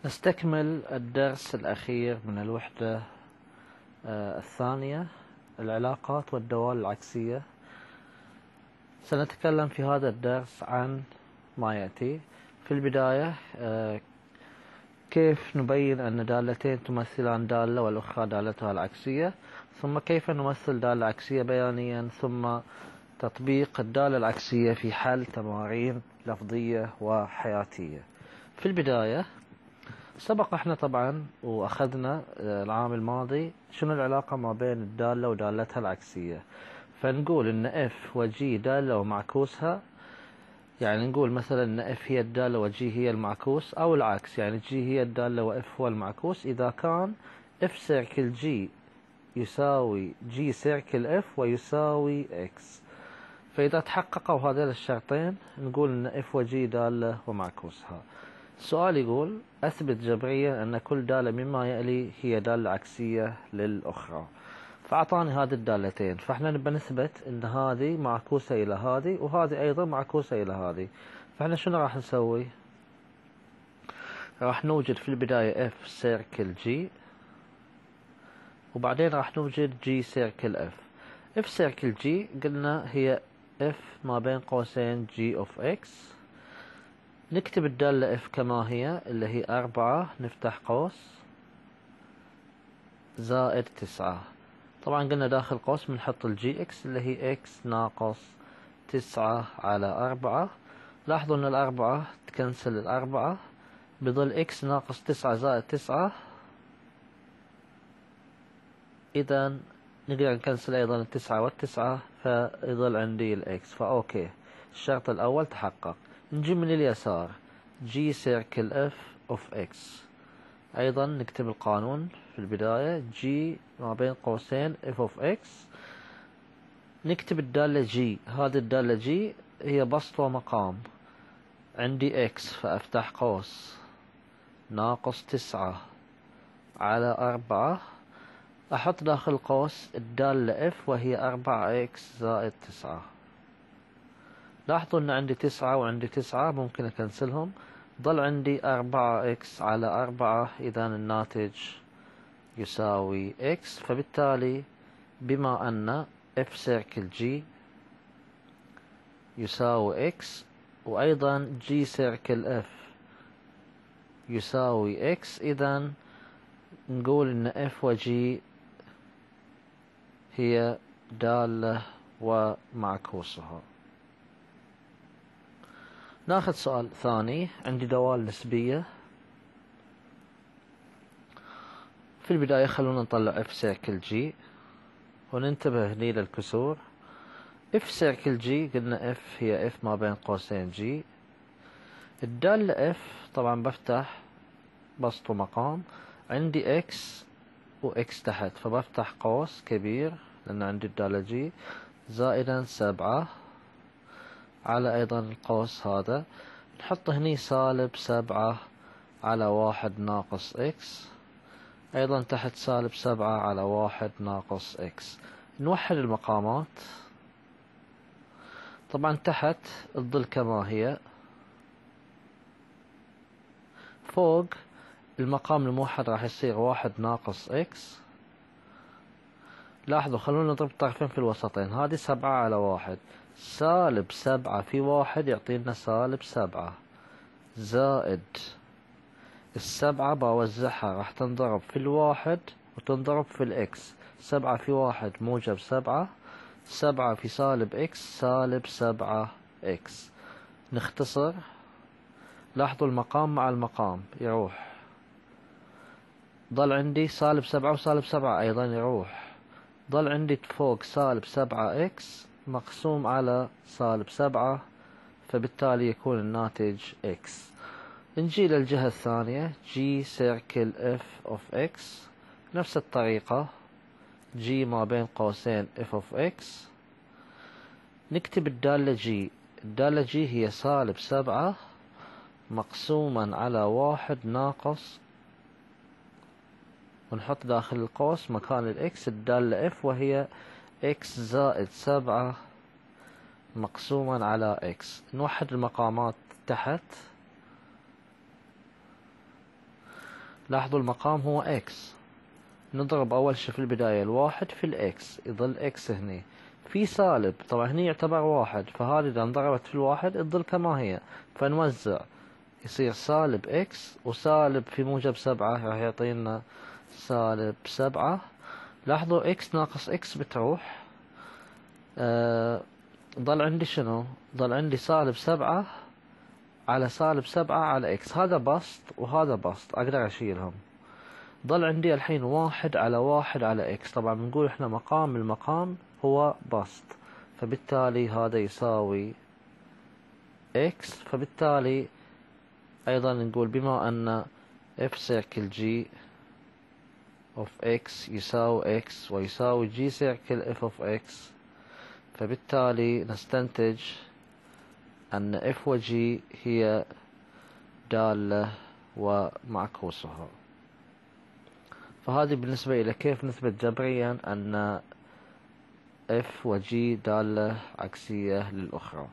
نستكمل الدرس الأخير من الوحدة الثانية، العلاقات والدوال العكسية. سنتكلم في هذا الدرس عن ما يأتي. في البداية كيف نبين أن دالتين تمثلان دالة والأخرى دالتها العكسية، ثم كيف نمثل دالة عكسية بيانيا، ثم تطبيق الدالة العكسية في حل تمارين لفظية وحياتية. في البداية سبق احنا طبعا واخذنا العام الماضي شنو العلاقة ما بين الدالة ودالتها العكسية. فنقول ان f و g دالة ومعكوسها، يعني نقول مثلا ان f هي الدالة و g هي المعكوس، او العكس، يعني g هي الدالة و f هو المعكوس اذا كان f سيركل g يساوي g سيركل f ويساوي x. فاذا تحققوا هذين الشرطين نقول ان f و g دالة ومعكوسها. السؤال يقول أثبت جبريا أن كل دالة مما يلي هي دالة عكسية للأخرى. فأعطاني هذه الدالتين، فإحنا نبى نثبت أن هذه معكوسة إلى هذه وهذه أيضا معكوسة إلى هذه. فإحنا شنو راح نسوي؟ راح نوجد في البداية f سيركل g، وبعدين راح نوجد g سيركل f. f سيركل g قلنا هي f ما بين قوسين g of x. نكتب الدالة f كما هي اللي هي 4 نفتح قوس زائد 9. طبعا قلنا داخل قوس بنحط الجي اكس اللي هي x ناقص 9 على 4. لاحظوا ان الأربعة تكنسل الأربعة، بظل x ناقص 9 زائد 9. إذا نقدر نكنسل أيضا التسعة والتسعة، فيظل عندي الإكس. فأوكي، الشرط الأول تحقق. نجي من اليسار g سيركل f of x. أيضا نكتب القانون في البداية g ما بين قوسين f of x. نكتب الدالة g، هذه الدالة g هي بسط ومقام. عندي x فأفتح قوس ناقص 9 على 4. أحط داخل القوس الدالة f وهي 4x زائد 9. لاحظوا أن عندي 9 وعندي 9 ممكن أكنسلهم، ضل عندي 4x على 4. إذا الناتج يساوي x. فبالتالي بما أن f سيركل g يساوي x وأيضا g سيركل f يساوي x، إذا نقول أن f و g هي دالة ومعكوسها. ناخذ سؤال ثاني. عندي دوال نسبية. في البداية خلونا نطلع f سيركل g وننتبه هني للكسور. f سيركل g قلنا f هي f ما بين قوسين g. الدالة f طبعا بفتح بسط ومقام، عندي x وx تحت، فبفتح قوس كبير لأن عندي الدالة g زائدا 7 على أيضا القوس هذا. نحط هني سالب 7 على 1 ناقص x، أيضا تحت سالب 7 على 1 ناقص x. نوحد المقامات. طبعا تحت تظل كما هي، فوق المقام الموحد راح يصير 1 ناقص x. لاحظوا خلونا نضرب الطرفين في الوسطين، هذه 7 على 1، سالب 7 في 1 يعطينا سالب 7 زائد 7 بوزعها راح تنضرب في 1 وتنضرب في x. 7 في 1 موجب 7، 7 في سالب x سالب 7x. نختصر. لاحظوا المقام مع المقام يروح، ضل عندي سالب 7 وسالب 7 أيضا يروح، ضل عندي فوق سالب 7x مقسوم على سالب 7، فبالتالي يكون الناتج x. نجي للجهة الثانية g سيركل f of x. نفس الطريقة g ما بين قوسين f of x. نكتب الدالة g. الدالة g هي سالب 7 مقسوما على 1 ناقص، ونحط داخل القوس مكان الإكس الدالة f وهي x زائد 7 مقسوما على x. نوحد المقامات تحت. لاحظوا المقام هو اكس، نضرب اول شي في البداية الواحد في الاكس، يظل اكس هني في سالب، طبعا هني يعتبر واحد، فهذه اذا انضربت في الواحد تظل كما هي، فنوزع يصير سالب اكس وسالب في موجب 7 راح يعطينا سالب 7. لاحظوا اكس ناقص اكس بتروح، ضل عندي شنو؟ ضل عندي سالب 7 على سالب 7 على اكس، هذا بسط وهذا بسط اقدر اشيلهم. ضل عندي الحين 1 على 1 على اكس، طبعا بنقول احنا مقام المقام هو بسط، فبالتالي هذا يساوي اكس، فبالتالي ايضا نقول بما ان اف سيركل جي اوف اكس يساوي اكس ويساوي جي سيركل اف اوف اكس، فبالتالي نستنتج ان اف وجي هي دالة ومعكوسها. فهذه بالنسبة إلى كيف نثبت جبريا أن اف وجي دالة عكسية للأخرى.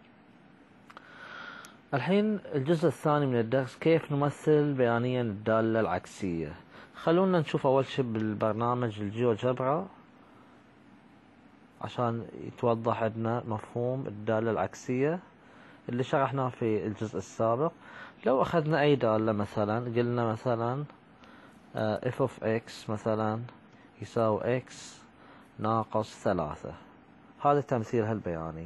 الحين الجزء الثاني من الدرس كيف نمثل بيانيا الدالة العكسية. خلونا نشوف أول شيء بالبرنامج الجيوجبرا عشان يتوضح عندنا مفهوم الدالة العكسية اللي شرحناه في الجزء السابق. لو أخذنا أي دالة مثلا قلنا مثلا f of x مثلا يساوي x ناقص 3، هذا تمثيلها البياني.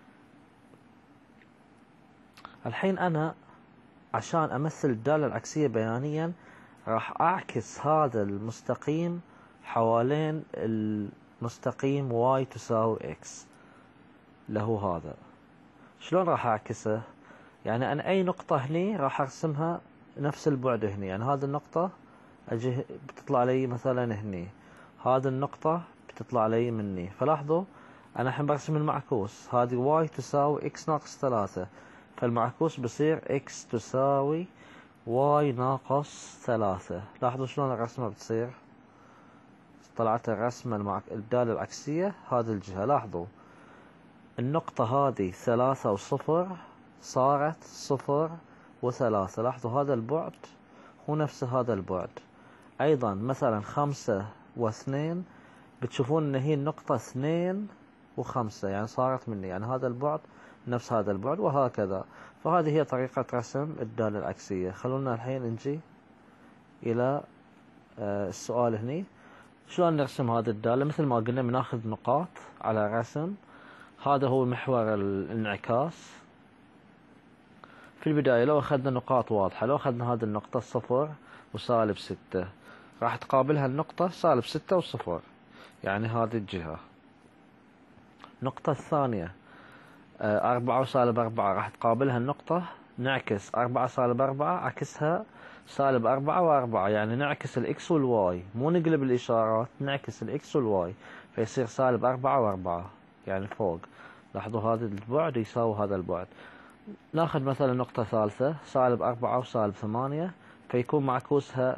الحين أنا عشان أمثل الدالة العكسية بيانيا راح أعكس هذا المستقيم حوالين المستقيم y تساوي x له هذا. شلون راح أعكسه؟ يعني أنا أي نقطة هني راح أرسمها نفس البعد هني، يعني هذه النقطة أجي بتطلع لي مثلا هني، هذه النقطة بتطلع لي مني، فلاحظوا أنا الحين برسم المعكوس، هذه y تساوي x ناقص 3، فالمعكوس بصير x تساوي y ناقص 3. لاحظوا شلون الرسمة بتصير، طلعت الرسمة الدالة العكسية هذه الجهة. لاحظوا النقطة هذه 3 و0 صارت 0 و3، لاحظوا هذا البعد هو نفس هذا البعد. أيضا مثلا 5 و2 بتشوفون ان هي النقطة 2 و5، يعني صارت مني، يعني هذا البعد نفس هذا البعد وهكذا. فهذه هي طريقة رسم الدالة العكسية. خلونا الحين نجي إلى السؤال هني، شلون نرسم هذه الدالة؟ مثل ما قلنا بناخذ نقاط على رسم، هذا هو محور الانعكاس. في البداية لو أخذنا نقاط واضحة، لو أخذنا هذه النقطة 0 وسالب 6 راح تقابلها النقطة سالب 6 و0، يعني هذه الجهة. النقطة الثانية 4 وسالب 4 راح تقابلها النقطة، نعكس 4 سالب 4 عكسها سالب 4 و4، يعني نعكس الإكس والواي، مو نقلب الإشارات، نعكس الإكس والواي، فيصير سالب 4 و4 يعني فوق. لاحظوا هذا البعد يساوي هذا البعد. ناخذ مثلا نقطة ثالثة سالب 4 وسالب 8، فيكون معكوسها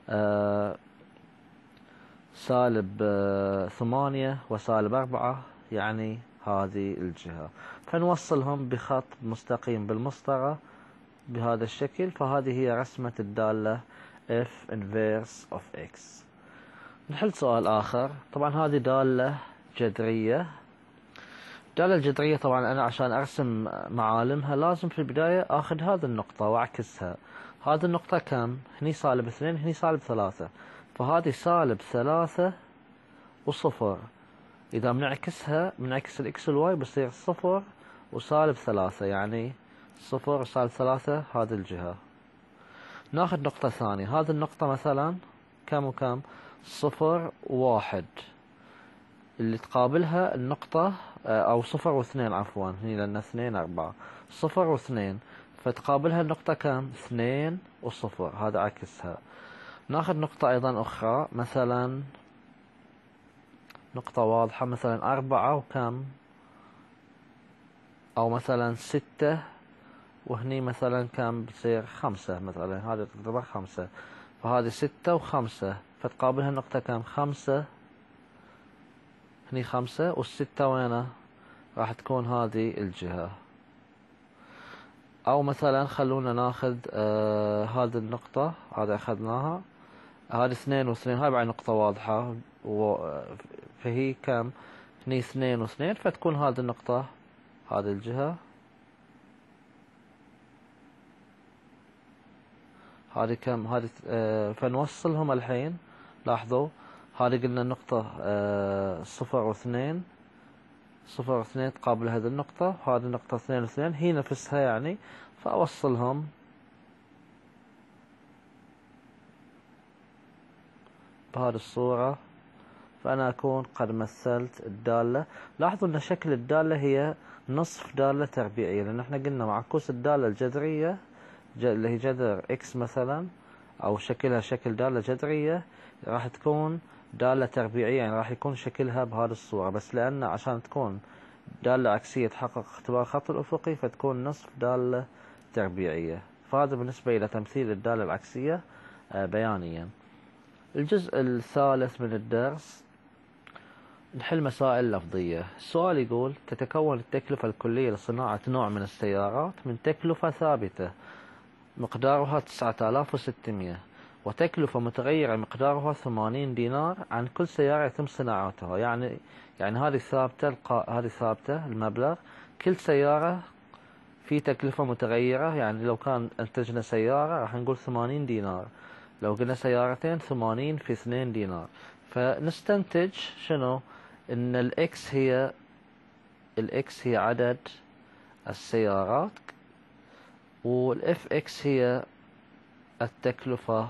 سالب 8 وسالب 4، يعني هذه الجهة، فنوصلهم بخط مستقيم بالمسطرة بهذا الشكل. فهذه هي رسمة الدالة f inverse of x. نحل سؤال آخر. طبعا هذه دالة جذرية. الدالة الجذرية طبعا أنا عشان أرسم معالمها لازم في البداية آخذ هذه النقطة وأعكسها. هذه النقطة كم؟ هني سالب 2، هني سالب 3، فهذه سالب 3 و0. إذا بنعكسها بنعكس الإكس والواي بصير 0 وسالب 3، يعني 0 وسالب 3 هذه الجهة. ناخذ نقطة ثانية، هذه النقطة مثلا كم وكم؟ 0 و1، اللي تقابلها النقطة أو 0 و2 عفوا، هني لأن 2 4، 0 و2 فتقابلها النقطة كم؟ 2 و0، هذا عكسها. ناخذ نقطة أيضا أخرى، مثلا نقطة واضحة مثلا 4 وكم؟ أو مثلا 6 وهني مثلا كم بتصير 5 مثلا، هذا تعتبر 5، فهذه 6 و5 فتقابلها النقطة كم؟ 5، هني 5 والستة وينه؟ راح تكون هذه الجهة. أو مثلا خلونا ناخذ هذه النقطة، هذا أخذناها، هذه 2 و2، هاي بعد نقطة واضحة فهي كم؟ هني 2 و2، فتكون هذه النقطة هذه الجهة، هذه كم؟ هذه فنوصلهم الحين. لاحظوا هذه قلنا النقطة 0 و2، 0 و2 تقابل هذه النقطة، وهذه النقطة 2 و2 هي نفسها يعني، فأوصلهم بهذه الصورة، فأنا أكون قد مثلت الدالة. لاحظوا أن شكل الدالة هي نصف دالة تربيعية، لأن احنا قلنا معكوس الدالة الجذرية اللي هي جذر إكس مثلا، أو شكلها شكل دالة جذرية، راح تكون دالة تربيعية، يعني راح يكون شكلها بهذه الصورة، بس لأن عشان تكون دالة عكسية تحقق اختبار الخط الأفقي فتكون نصف دالة تربيعية. فهذا بالنسبة إلى تمثيل الدالة العكسية بيانيا. الجزء الثالث من الدرس نحل مسائل لفظية. السؤال يقول: تتكون التكلفة الكلية لصناعة نوع من السيارات من تكلفة ثابتة مقدارها 9600 وتكلفة متغيرة مقدارها 80 دينار عن كل سيارة يتم صناعتها. يعني هذه ثابتة، هذه ثابتة المبلغ، كل سيارة في تكلفة متغيرة، يعني لو كان انتجنا سيارة راح نقول 80 دينار، لو قلنا سيارتين 80 في 2 دينار. فنستنتج شنو؟ ان الاكس هي عدد السيارات، والاف اكس هي التكلفة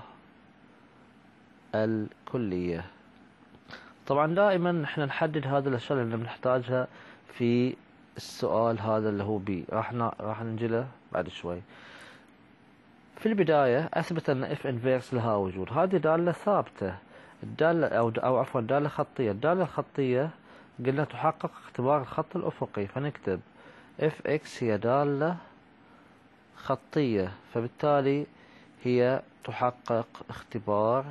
الكلية. طبعا دائما نحن نحدد هذه الاشياء اللي بنحتاجها في السؤال هذا اللي هو بي، راح نجله بعد شوي. في البداية أثبت أن اف انفيرس لها وجود. هذه دالة ثابتة، الدالة أو عفوا دالة خطية. الدالة الخطية قلنا تحقق اختبار الخط الأفقي، فنكتب اف اكس هي دالة خطية، فبالتالي هي تحقق اختبار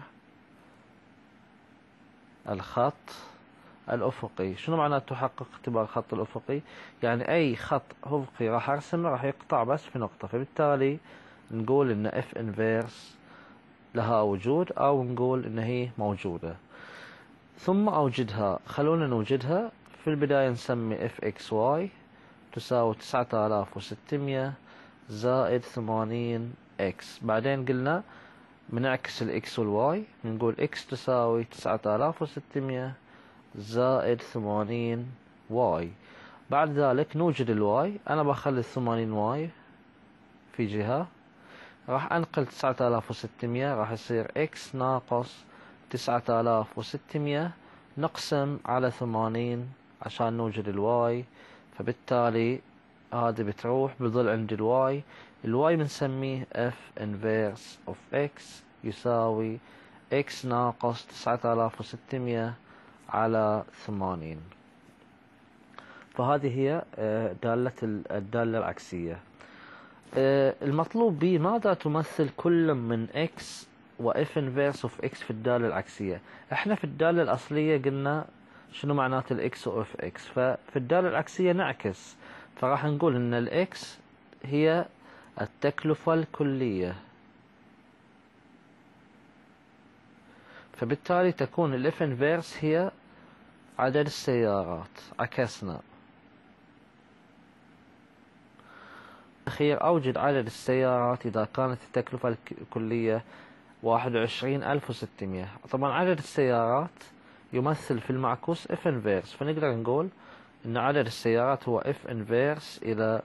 الخط الأفقي. شنو معنى تحقق اختبار الخط الأفقي؟ يعني أي خط أفقي راح أرسمه راح يقطع بس في نقطة، فبالتالي نقول إن اف انفيرس لها وجود، أو نقول إن هي موجودة. ثم أوجدها، خلونا نوجدها. في البداية نسمي اف اكس واي تساوي 9600 زائد 80 اكس. بعدين قلنا بنعكس الاكس والواي، نقول اكس تساوي 9600 زائد 80 واي. بعد ذلك نوجد الواي، أنا بخلي 80 واي في جهة، راح أنقل 9600، راح يصير إكس ناقص 9600 نقسم على 80 عشان نوجد الواي، فبالتالي هذه بتروح بظل عند الواي. الواي بنسميه F inverse of X يساوي X ناقص 9600 على 80. فهذه هي الدالة العكسية. المطلوب بي ماذا تمثل كل من x و f inverse of x في الدالة العكسية. احنا في الدالة الأصلية قلنا شنو معنات الاكس و f x، ففي الدالة العكسية نعكس، فراح نقول ان الاكس هي التكلفة الكلية، فبالتالي تكون ال f inverse هي عدد السيارات. عكسنا. أخير أوجد عدد السيارات إذا كانت التكلفة الكلية 21600. طبعا عدد السيارات يمثل في المعكوس F inverse، فنقدر نقول إن عدد السيارات هو F inverse إلى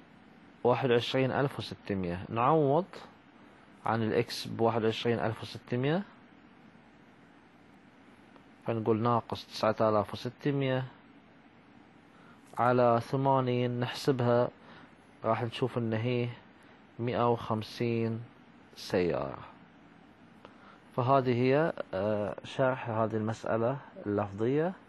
21600. نعوض عن الإكس ب21600، فنقول ناقص 9600 على 80، نحسبها راح نشوف ان هي 150 سيارة. فهذه هي شرح هذه المسألة اللفظية.